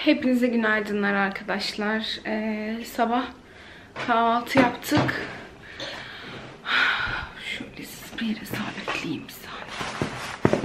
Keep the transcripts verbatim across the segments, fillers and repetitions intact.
Hepinize günaydınlar arkadaşlar. Ee, sabah kahvaltı yaptık. Şöyle bir yere sabitleyeyim bir saniye.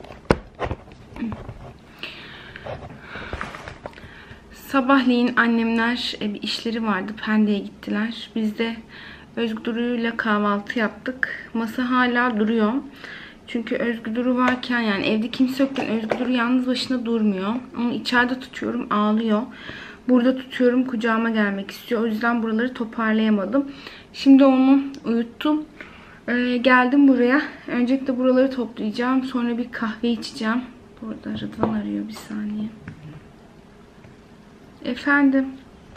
Sabahleyin annemler bir işleri vardı. Pendik'e gittiler. Biz de Özgür Duru'yla kahvaltı yaptık. Masa hala duruyor. Çünkü Özgür Duru varken, yani evde kimse yokken Özgür Duru yalnız başına durmuyor. Onu içeride tutuyorum, ağlıyor. Burada tutuyorum, kucağıma gelmek istiyor. O yüzden buraları toparlayamadım. Şimdi onu uyuttum. Ee, geldim buraya. Öncelikle buraları toplayacağım. Sonra bir kahve içeceğim. Burada Rıdvan arıyor, bir saniye. Efendim.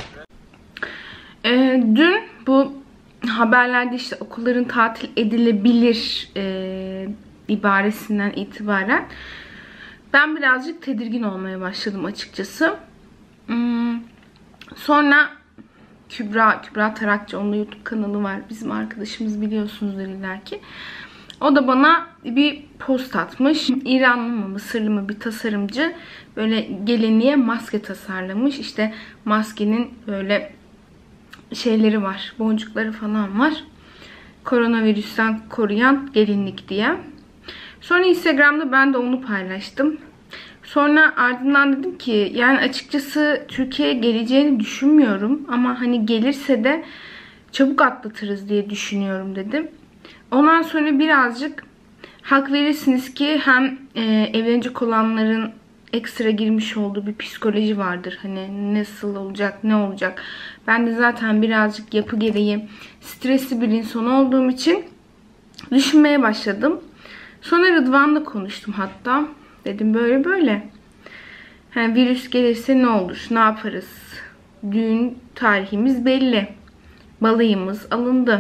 Ee, dün bu haberlerde işte okulların tatil edilebilir e, ibaresinden itibaren ben birazcık tedirgin olmaya başladım açıkçası. Hmm, sonra Kübra, Kübra Tarakçı, onun YouTube kanalı var. Bizim arkadaşımız, biliyorsunuzdur illaki. O da bana bir post atmış. İranlı mı, Mısırlı mı bir tasarımcı böyle gelinliğe maske tasarlamış. İşte maskenin böyle şeyleri var, boncukları falan var. Koronavirüsten koruyan gelinlik diye. Sonra Instagram'da ben de onu paylaştım. Sonra ardından dedim ki yani açıkçası Türkiye'ye geleceğini düşünmüyorum. Ama hani gelirse de çabuk atlatırız diye düşünüyorum dedim. Ondan sonra birazcık hak verirsiniz ki hem e, evlenecek olanların ekstra girmiş olduğu bir psikoloji vardır. Hani nasıl olacak, ne olacak. Ben de zaten birazcık yapı gereği stresli bir insan olduğum için düşünmeye başladım. Sonra Rıdvan'la konuştum hatta. Dedim böyle böyle. Yani virüs gelirse ne olur, ne yaparız? Düğün tarihimiz belli. Balayımız alındı.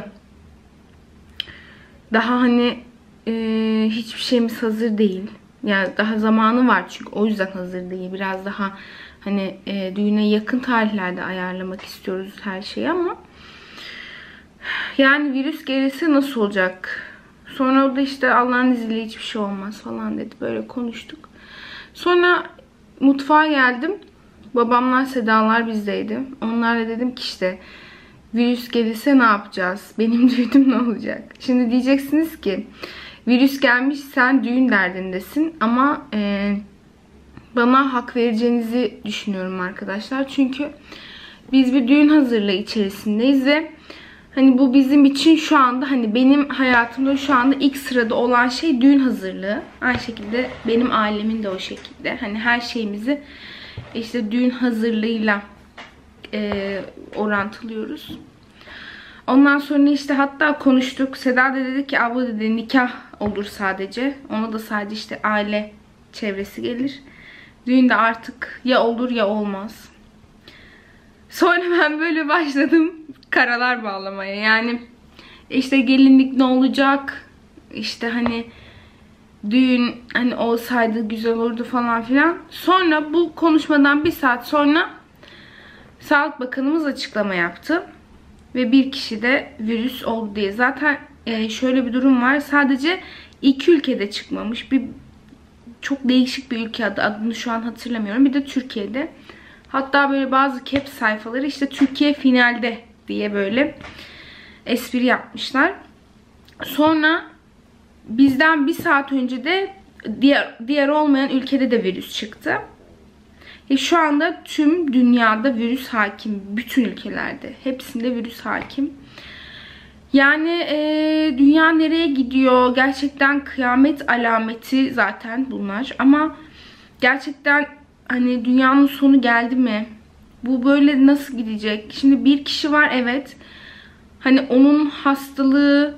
Daha hani e, hiçbir şeyimiz hazır değil. Yani daha zamanı var çünkü o yüzden hazır değil. Biraz daha hani e, düğüne yakın tarihlerde ayarlamak istiyoruz her şeyi ama yani virüs gelirse nasıl olacak? Sonra o da işte Allah'ın izniyle hiçbir şey olmaz falan dedi. Böyle konuştuk. Sonra mutfağa geldim. Babamlar, Sedalar bizdeydi. Onlarla dedim ki işte virüs gelirse ne yapacağız? Benim düğünüm ne olacak? Şimdi diyeceksiniz ki virüs gelmiş, sen düğün derdindesin ama e, bana hak vereceğinizi düşünüyorum arkadaşlar. Çünkü biz bir düğün hazırlığı içerisindeyiz ve hani bu bizim için şu anda, hani benim hayatımda şu anda ilk sırada olan şey düğün hazırlığı. Aynı şekilde benim ailemin de o şekilde. Hani her şeyimizi işte düğün hazırlığıyla e, orantılıyoruz. Ondan sonra işte hatta konuştuk. Seda da dedi ki abla dedi nikah olur sadece. Ona da sadece işte aile çevresi gelir. Düğünde artık ya olur ya olmaz. Sonra ben böyle başladım karalar bağlamaya. Yani işte gelinlik ne olacak? İşte hani düğün hani olsaydı güzel olurdu falan filan. Sonra bu konuşmadan bir saat sonra Sağlık Bakanımız açıklama yaptı. Ve bir kişi de virüs oldu diye. Zaten şöyle bir durum var. Sadece iki ülkede çıkmamış. Bir çok değişik bir ülke adı. Adını şu an hatırlamıyorum. Bir de Türkiye'de. Hatta böyle bazı caps sayfaları işte Türkiye finalde diye böyle espri yapmışlar. Sonra bizden bir saat önce de diğer, diğer olmayan ülkede de virüs çıktı. E şu anda tüm dünyada virüs hakim. Bütün ülkelerde. Hepsinde virüs hakim. Yani e, dünya nereye gidiyor? Gerçekten kıyamet alameti zaten bunlar. Ama gerçekten hani dünyanın sonu geldi mi? Bu böyle nasıl gidecek? Şimdi bir kişi var, evet. Hani onun hastalığı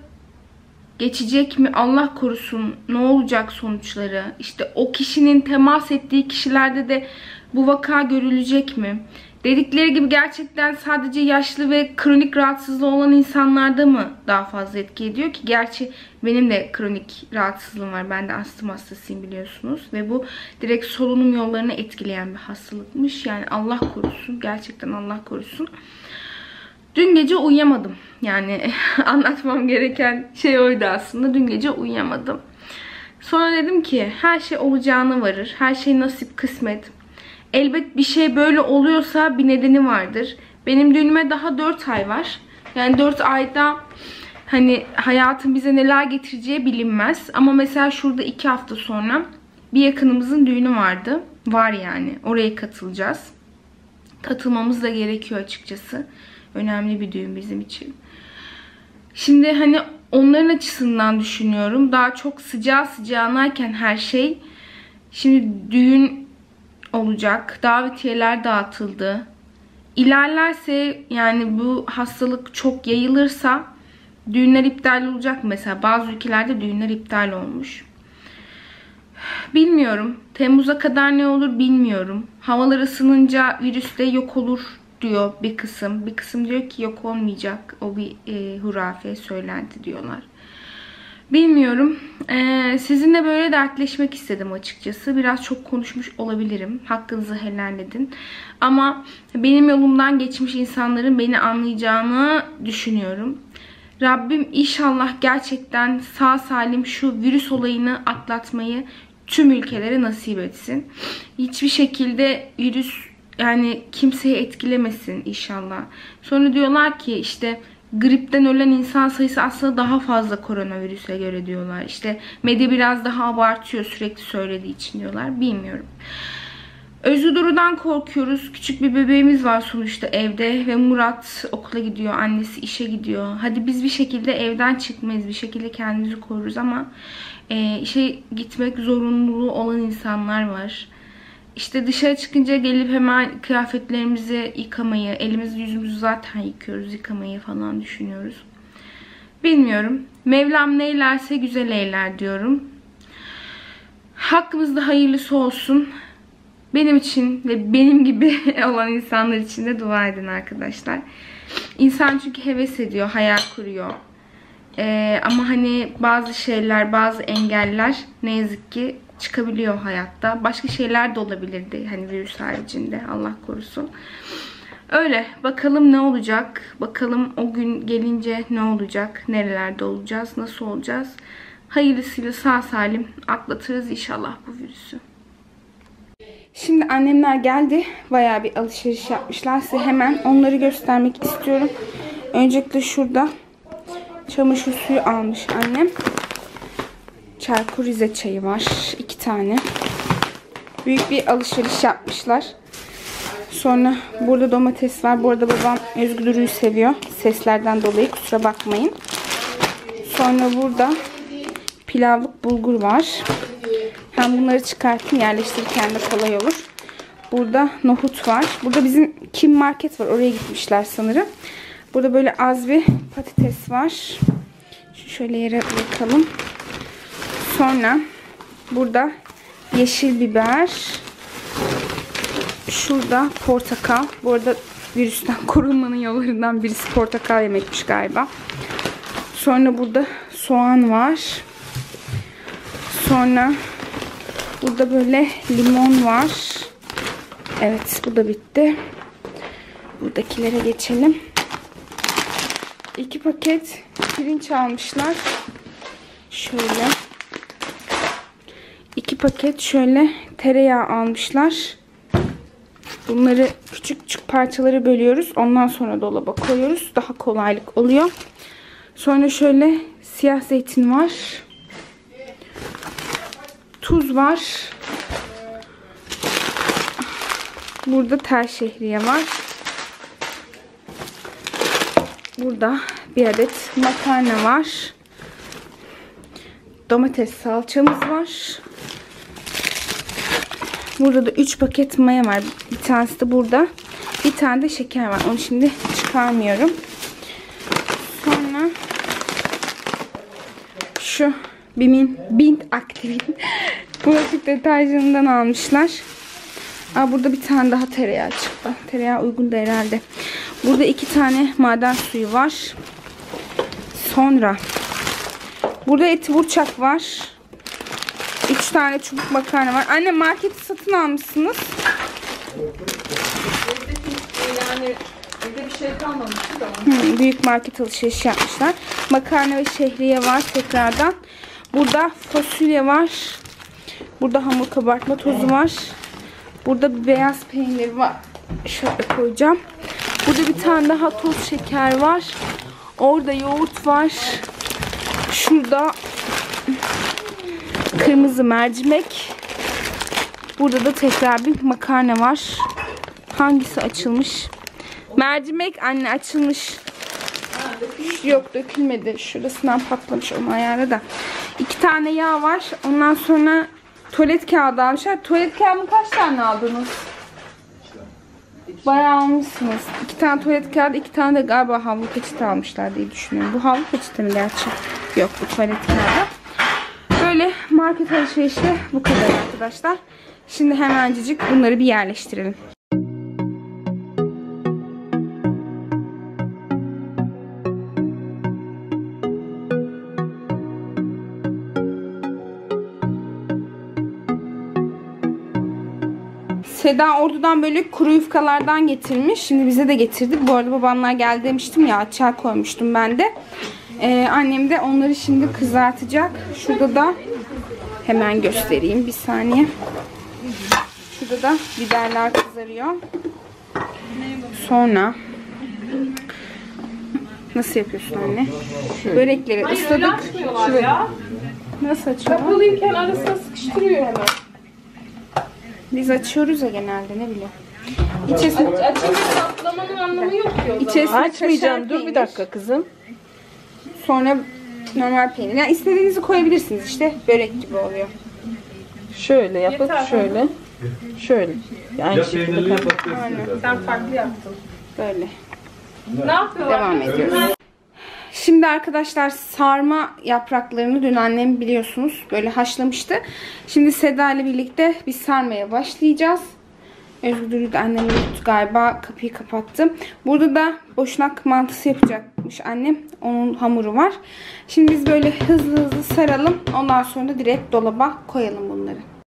geçecek mi? Allah korusun. Ne olacak sonuçları? İşte o kişinin temas ettiği kişilerde de bu vaka görülecek mi? Dedikleri gibi gerçekten sadece yaşlı ve kronik rahatsızlığı olan insanlarda mı daha fazla etki ediyor ki? Gerçi benim de kronik rahatsızlığım var. Ben de astım hastasıyım biliyorsunuz. Ve bu direkt solunum yollarını etkileyen bir hastalıkmış. Yani Allah korusun. Gerçekten Allah korusun. Dün gece uyuyamadım. Yani anlatmam gereken şey oydu aslında. Dün gece uyuyamadım. Sonra dedim ki her şey olacağına varır. Her şey nasip, kısmet. elbet bir şey böyle oluyorsa bir nedeni vardır. Benim düğünüme daha dört ay var. Yani dört ayda hani hayatın bize neler getireceği bilinmez. Ama mesela şurada iki hafta sonra bir yakınımızın düğünü vardı. Var yani. Oraya katılacağız. Katılmamız da gerekiyor açıkçası. Önemli bir düğün bizim için. Şimdi hani onların açısından düşünüyorum. Daha çok sıcağı sıcağınayken her şey. Şimdi düğün olacak. Davetiyeler dağıtıldı. İlerlerse yani bu hastalık çok yayılırsa düğünler iptal olacak mesela. Bazı ülkelerde düğünler iptal olmuş. Bilmiyorum. Temmuz'a kadar ne olur bilmiyorum. Havalar ısınınca virüs de yok olur diyor bir kısım. Bir kısım diyor ki yok olmayacak. O bir e, hurafe, söylenti diyorlar. Bilmiyorum. Ee, sizinle böyle dertleşmek istedim açıkçası. Biraz çok konuşmuş olabilirim. Hakkınızı helal edin. Ama benim yolumdan geçmiş insanların beni anlayacağını düşünüyorum. Rabbim inşallah gerçekten sağ salim şu virüs olayını atlatmayı tüm ülkelere nasip etsin. Hiçbir şekilde virüs yani kimseyi etkilemesin inşallah. Sonra diyorlar ki işte gripten ölen insan sayısı aslında daha fazla koronavirüse göre diyorlar. İşte medya biraz daha abartıyor sürekli söylediği için diyorlar. Bilmiyorum. Özgür Duru'dan korkuyoruz. Küçük bir bebeğimiz var sonuçta evde ve Murat okula gidiyor. Annesi işe gidiyor. Hadi biz bir şekilde evden çıkmayız. Bir şekilde kendimizi koruruz ama e, işe gitmek zorunluluğu olan insanlar var. İşte dışarı çıkınca gelip hemen kıyafetlerimizi yıkamayı, elimizi yüzümüzü zaten yıkıyoruz, yıkamayı falan düşünüyoruz. Bilmiyorum. Mevlam neylerse güzel eyler diyorum. Hakkımızda hayırlısı olsun. Benim için ve benim gibi olan insanlar için de dua edin arkadaşlar. İnsan çünkü heves ediyor, hayal kuruyor. Ee, ama hani bazı şeyler, bazı engeller ne yazık ki çıkabiliyor hayatta. Başka şeyler de olabilirdi hani virüs haricinde, Allah korusun. Öyle bakalım ne olacak, bakalım o gün gelince ne olacak, nerelerde olacağız, nasıl olacağız. Hayırlısıyla sağ salim atlatırız inşallah bu virüsü. Şimdi annemler geldi, bayağı bir alışveriş yapmışlar. Size hemen onları göstermek istiyorum. Öncelikle şurada çamaşır suyu almış annem. Çaykur Rize çayı var. iki tane. Büyük bir alışveriş yapmışlar. Sonra burada domates var. Bu arada babam Özgür Duru'yu seviyor. Seslerden dolayı kusura bakmayın. Sonra burada pilavlık bulgur var. Hem bunları çıkartayım, yerleştirirken de kolay olur. Burada nohut var. Burada bizim Kim Market var. Oraya gitmişler sanırım. Burada böyle az bir patates var. Şöyle yere bırakalım. Sonra burada yeşil biber. Şurada portakal. Bu arada virüsten korunmanın yollarından birisi portakal yemekmiş galiba. Sonra burada soğan var. Sonra burada böyle limon var. Evet, bu da bitti. Buradakilere geçelim. İki paket pirinç almışlar. Şöyle. İki paket şöyle tereyağı almışlar. Bunları küçük küçük parçaları bölüyoruz. Ondan sonra dolaba koyuyoruz. Daha kolaylık oluyor. Sonra şöyle siyah zeytin var. Tuz var. Burada tel şehriye var. Burada bir adet makarna var. Domates salçamız var. Burada da üç paket maya var. Bir tanesi de burada. Bir tane de şeker var. Onu şimdi çıkarmıyorum. Sonra şu Bim'in Bint Aktiv'in bulaşık deterjanından almışlar. Aa, burada bir tane daha tereyağı çıktı. Tereyağı uygun da herhalde. Burada iki tane maden suyu var. Sonra burada eti burçak var. Üç tane çubuk makarna var. Anne, marketi satın almışsınız. Yani evde bir şey kalmamıştı da. Hmm, büyük market alışveriş yapmışlar. Makarna ve şehriye var tekrardan. Burada fasulye var. Burada hamur kabartma tozu var. Burada bir beyaz peynir var. Şöyle koyacağım. Burada bir tane daha toz şeker var. Orada yoğurt var. Şurada kırmızı mercimek. Burada da tekrar bir makarna var. Hangisi açılmış? Mercimek anne açılmış. Yok dökülmedi. Şurasından patlamış, onu ayarla da. İki tane yağ var. Ondan sonra tuvalet kağıdı almışlar. Tuvalet kağıdını kaç tane aldınız? Bayağı almışsınız. İki tane tuvalet kağıdı, iki tane de galiba havlu peçete almışlar diye düşünüyorum. Bu havlu peçete mi gerçi? Yok, bu tuvalet kağıdı. Böyle market alışverişi bu kadar arkadaşlar. Şimdi hemencecik bunları bir yerleştirelim. Seda Ordu'dan böyle kuru yufkalardan getirmiş. Şimdi bize de getirdi. Bu arada babamlar geldi demiştim ya. Açığa koymuştum ben de. Ee, annem de onları şimdi kızartacak. Şurada da hemen göstereyim bir saniye. Şurada da biberler kızarıyor. Sonra nasıl yapıyorsun anne? Börekleri ısladık. Şuraya. Nasıl açıyor? Kapalıyken arasına sıkıştırıyor hemen. Biz açıyoruz ya genelde, ne bileyim. İçerisine Açınca patlamanın anlamı yok ki o zaman. İçerisine Açmayacağım. kaşar Dur bir peynir. dakika kızım. Sonra normal peynir. Yani istediğinizi koyabilirsiniz işte. Börek gibi oluyor. Şöyle yapıp Yeter. şöyle. Şöyle. Aynı Ya şekilde. peynirli kap- yapabilirsiniz. Sen farklı yaptın. Böyle. Ne yapıyorlar? Devam ediyoruz. Şimdi arkadaşlar sarma yapraklarını dün annem biliyorsunuz böyle haşlamıştı. Şimdi Seda ile birlikte biz sarmaya başlayacağız. Özgür de annem unuttu galiba, kapıyı kapattı. Burada da boşnak mantısı yapacakmış annem. Onun hamuru var. Şimdi biz böyle hızlı hızlı saralım. Ondan sonra da direkt dolaba koyalım bunları.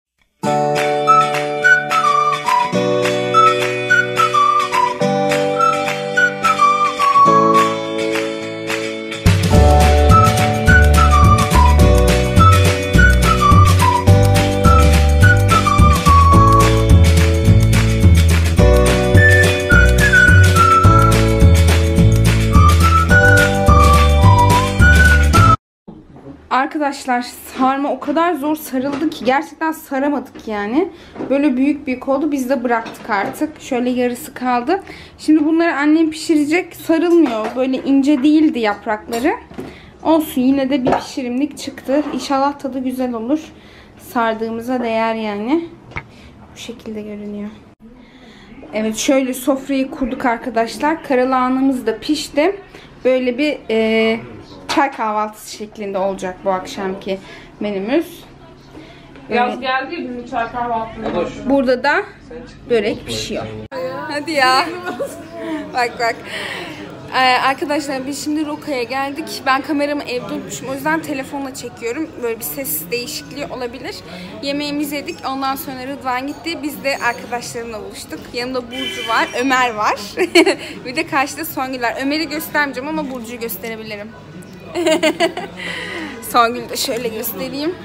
Arkadaşlar sarma o kadar zor sarıldı ki gerçekten saramadık yani. Böyle büyük büyük oldu. Biz de bıraktık artık. Şöyle yarısı kaldı. Şimdi bunları annem pişirecek. Sarılmıyor. Böyle ince değildi yaprakları. Olsun, yine de bir pişirimlik çıktı. İnşallah tadı güzel olur. Sardığımıza değer yani. Bu şekilde görünüyor. Evet, şöyle sofrayı kurduk arkadaşlar. Karalahanamız da pişti. Böyle bir e, çay kahvaltısı şeklinde olacak bu akşamki menümüz. Yaz geldi ya bizim çay kahvaltıları. Burada da börek pişiyor. Hadi ya. Bak bak. Ee, arkadaşlar biz şimdi Roka'ya geldik. Ben kameramı evde unutmuşum. O yüzden telefonla çekiyorum. Böyle bir ses değişikliği olabilir. Yemeğimizi yedik. Ondan sonra Rıdvan gitti. Biz de arkadaşlarımla buluştuk. Yanımda Burcu var. Ömer var. Bir de karşıda Songüller. Ömer'i göstermeyeceğim ama Burcu'yu gösterebilirim. Songül'ü de şöyle göstereyim.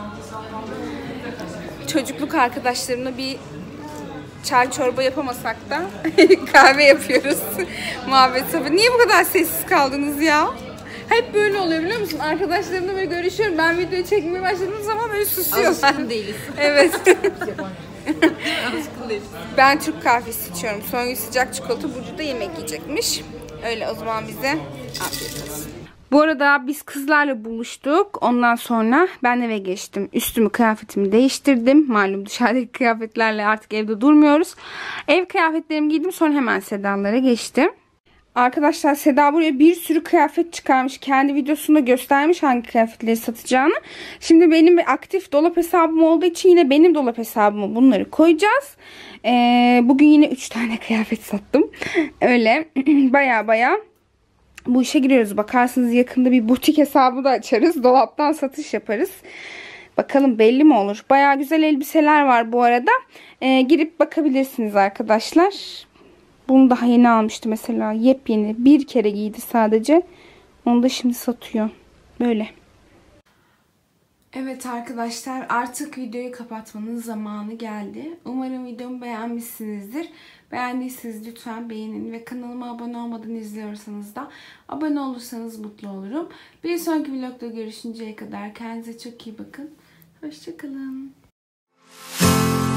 Çocukluk arkadaşlarımla bir çay çorba yapamasak da kahve yapıyoruz. Muhabbet sohbet. Niye bu kadar sessiz kaldınız ya? Hep böyle oluyor biliyor musun? Arkadaşlarımla böyle görüşüyorum. Ben videoyu çekmeye başladığım zaman böyle susuyorlar. Alışkın değiliz. Evet. Alışkın değiliz. Ben Türk kahvesi içiyorum. Songül sıcak çikolata, Burcu da yemek yiyecekmiş. Öyle, o zaman bize afiyet olsun. Bu arada biz kızlarla buluştuk. Ondan sonra ben eve geçtim. Üstümü, kıyafetimi değiştirdim. Malum dışarıdaki kıyafetlerle artık evde durmuyoruz. Ev kıyafetlerimi giydim. Sonra hemen Seda'lara geçtim. Arkadaşlar Seda buraya bir sürü kıyafet çıkarmış. Kendi videosunda göstermiş hangi kıyafetleri satacağını. Şimdi benim bir aktif dolap hesabım olduğu için yine benim dolap hesabıma bunları koyacağız. Ee, bugün yine üç tane kıyafet sattım. Öyle baya baya bu işe giriyoruz. Bakarsınız yakında bir butik hesabı da açarız. Dolaptan satış yaparız. Bakalım belli mi olur? Baya güzel elbiseler var bu arada. Ee, girip bakabilirsiniz arkadaşlar. Bunu daha yeni almıştı mesela. Yepyeni. Bir kere giydi sadece. Onu da şimdi satıyor. Böyle. Evet arkadaşlar, artık videoyu kapatmanın zamanı geldi. Umarım videomu beğenmişsinizdir. Beğendiyseniz lütfen beğenin ve kanalıma abone olmadan izliyorsanız da abone olursanız mutlu olurum. Bir sonraki vlogda görüşünceye kadar kendinize çok iyi bakın. Hoşça kalın.